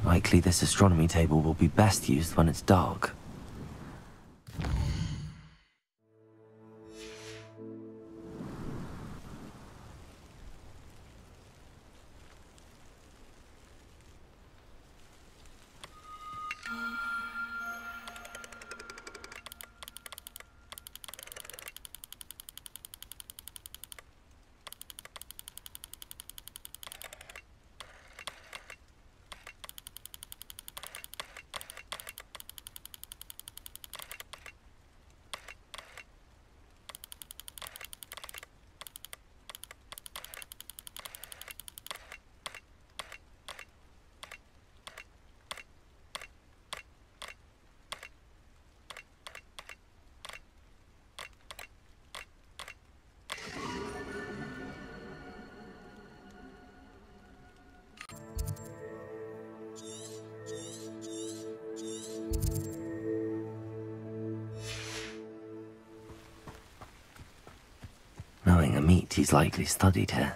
Likely this astronomy table will be best used when it's dark. Knowing Amit, he's likely studied here.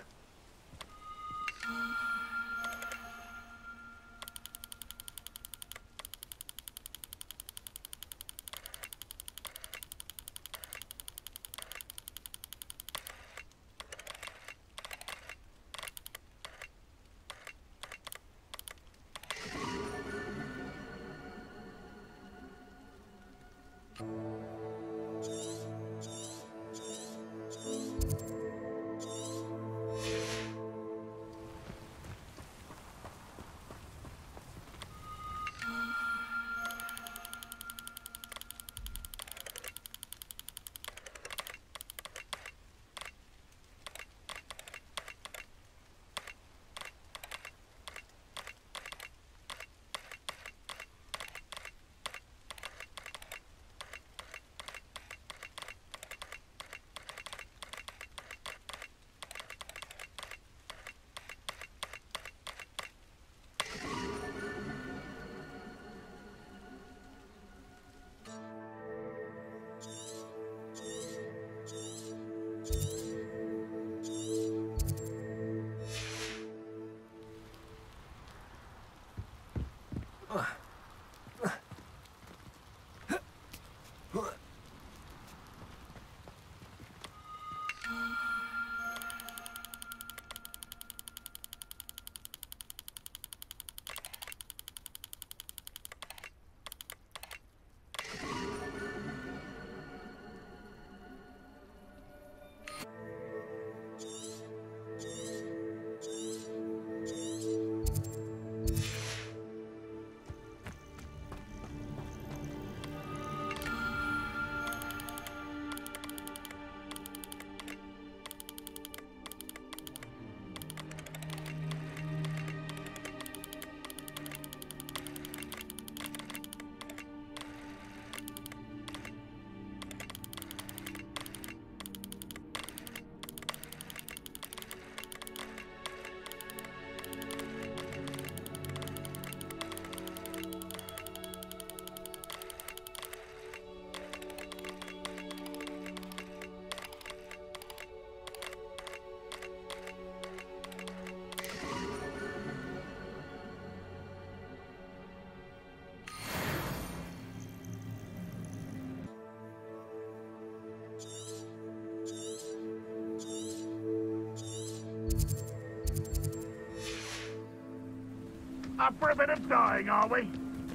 Up for a bit of dying, are we?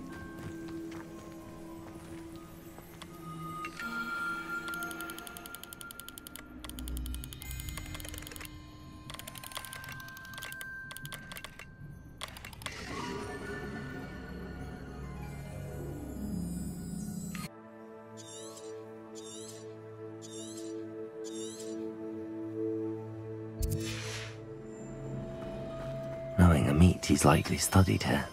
Knowing Amit, he's likely studied here.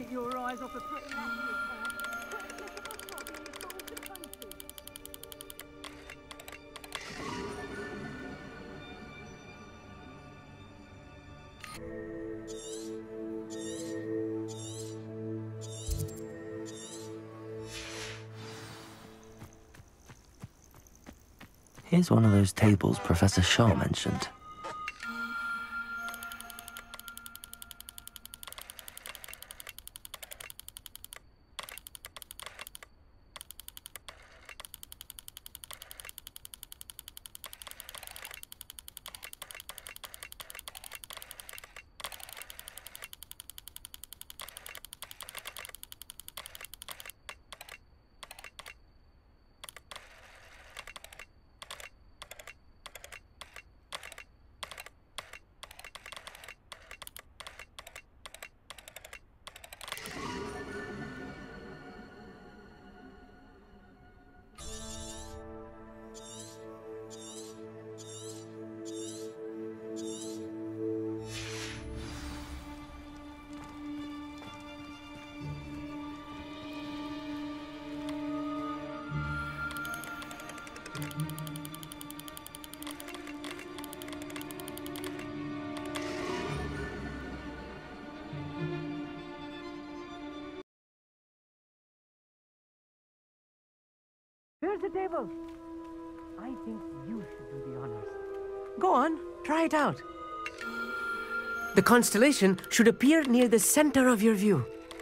take your eyes off the pretty lassie, you can't. Put a click of a frog in your balls to pieces. Here's one of those tables Professor Shaw mentioned. Here's the table. I think you should do the honors. Go on, try it out. The constellation should appear near the center of your view.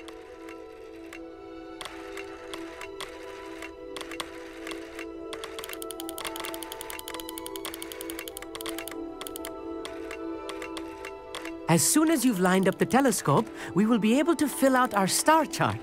As soon as you've lined up the telescope, we will be able to fill out our star chart.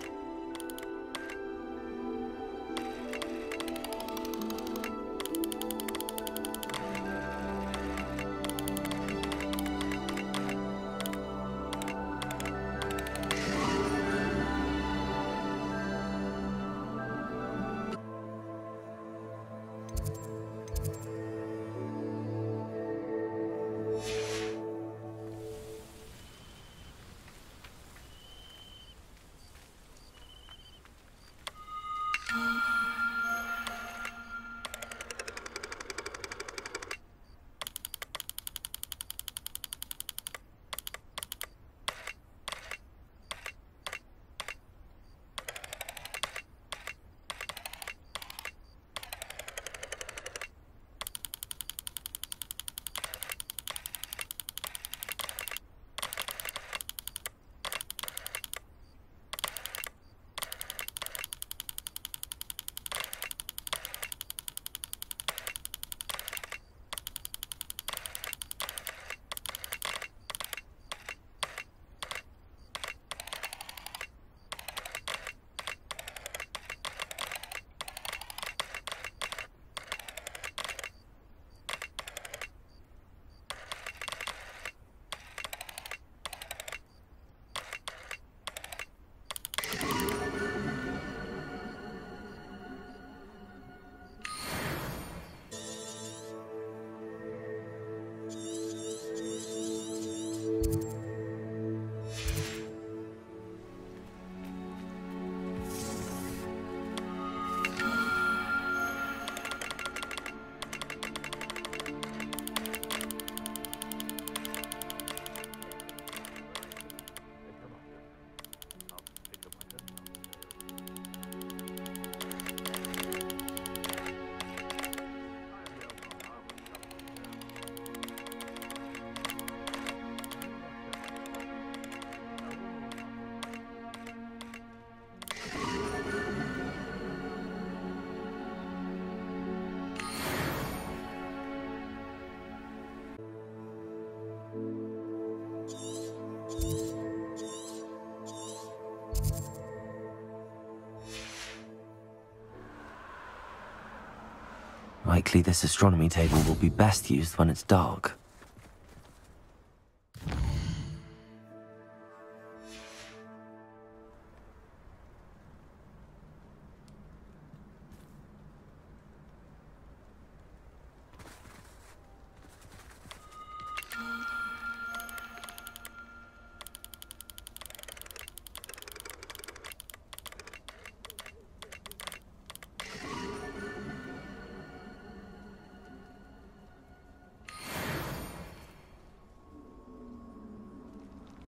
Likely this astronomy table will be best used when it's dark.